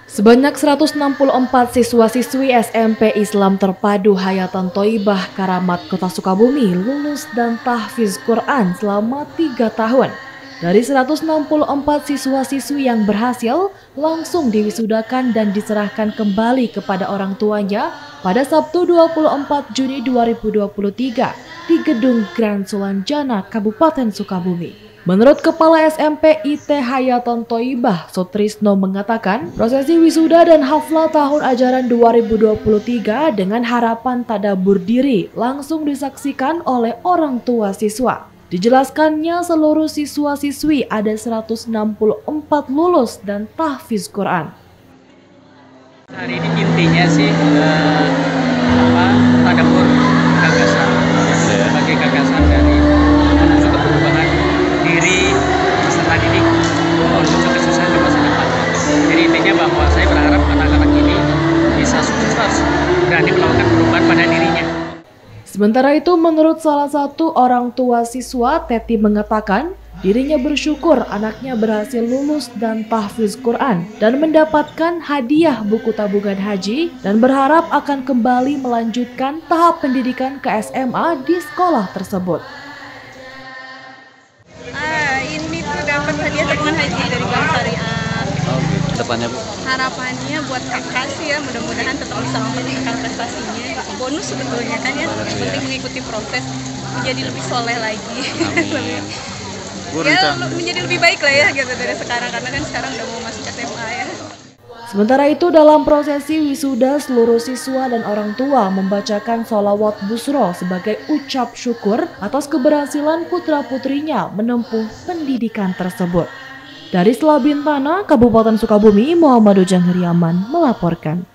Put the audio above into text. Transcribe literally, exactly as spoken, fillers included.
Sebanyak seratus enam puluh empat siswa-siswi S M P Islam Terpadu Hayatan Thoibah Karamat Kota Sukabumi lulus dan tahfiz Quran selama tiga tahun. Dari seratus enam puluh empat siswa-siswi yang berhasil, langsung diwisudakan dan diserahkan kembali kepada orang tuanya pada Sabtu dua puluh empat Juni dua ribu dua puluh tiga di Gedung Grand Sulanjana, Kabupaten Sukabumi. Menurut Kepala S M P I T Hayatan Thoibah, Sutrisno mengatakan, prosesi wisuda dan haflah tahun ajaran dua ribu dua puluh tiga dengan harapan tadabbur diri langsung disaksikan oleh orang tua siswa. Dijelaskannya seluruh siswa-siswi ada seratus enam puluh empat lulus dan tahfiz Quran. Hari ini intinya sih uh, apa tadabbur gagasan sebagai gagasan dari menuju ke perubahan diri peserta didik untuk kesuksesan di masa depan. Jadi intinya bahwa saya berharap anak-anak ini bisa sukses, berani melakukan perubahan pada dirinya. Sementara itu, menurut salah satu orang tua siswa, Teti mengatakan dirinya bersyukur anaknya berhasil lulus dan tahfiz Quran dan mendapatkan hadiah buku tabungan haji dan berharap akan kembali melanjutkan tahap pendidikan ke S M A di sekolah tersebut. Ah, ini tuh dapat hadiah tabungan haji dari Bank Syariah. Oh, gitu. Depannya Bu? Harapannya buat kakak sih ya, mudah-mudahan tetap bisa meningkatkan prestasinya. Bonus sebetulnya kan ya, yang penting mengikuti proses menjadi lebih soleh lagi. Lebih, ya menjadi lebih baik lah ya gitu dari sekarang, karena kan sekarang udah mau masuk S M A ya. Sementara itu, dalam prosesi wisuda, seluruh siswa dan orang tua membacakan sholawat busro sebagai ucap syukur atas keberhasilan putra-putrinya menempuh pendidikan tersebut. Dari Selabintana, Kabupaten Sukabumi, Muhammad Ujang Heriaman melaporkan.